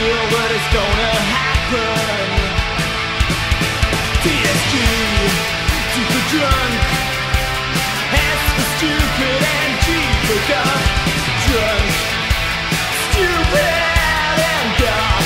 feel what is gonna happen. TSG, super drunk. S for stupid and G for goth. Drunk, stupid and goth.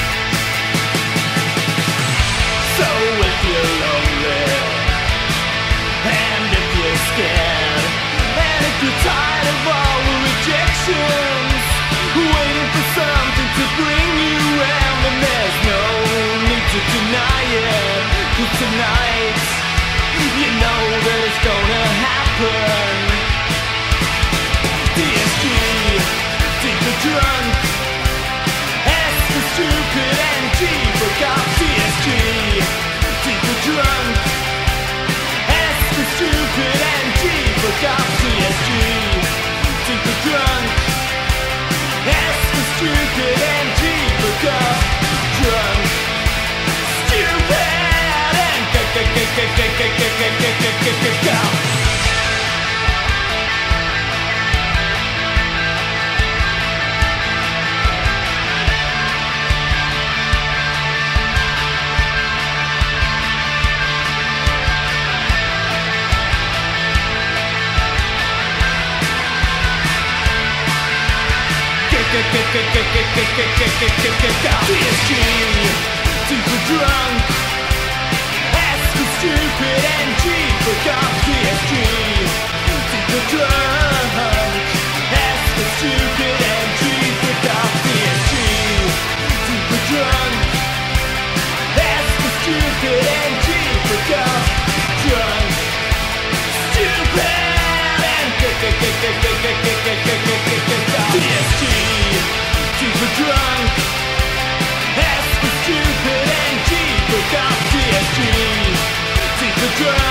So if you're lonely, and if you're scared, and if you're tired of all the rejections, waiting for something to bring you round, then there's no need to deny it. 'Cause tonight, you know that it's gonna happen. DSG, D for drunk. S for stupid and G for goth. DSG, D for drunk. S for stupid and G for goth. DSG, D for drunk. S for stupid and G for goth. Drunk, stupid and goth. TSG, D for drunk. S for stupid and G for goth. TSG, D for drunk. S for stupid and G for goth. TSG, D for drunk. S for stupid and G for goth. Drunk, stupid and TSG, D for drunk. S for stupid and G for goth. TSG, D for drunk.